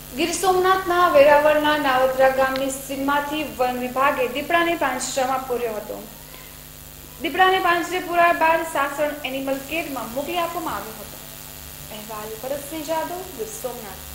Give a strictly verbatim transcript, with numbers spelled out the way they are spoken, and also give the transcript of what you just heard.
ગીર સોમનાથના વેરાવળના નાવદરા ગામની સીમમાંથી વન વિભાગે દીપડાને પાંજરામાં પૂર્યો હતો. દીપડાને પાંજરે પૂર્યા બાદ સાસણ એનિમલ કેરમાં મોકલી આપવામાં આવ્યો હતો. અહેવાલ ભરતસિંહ જાદવ, ગીર સોમનાથ.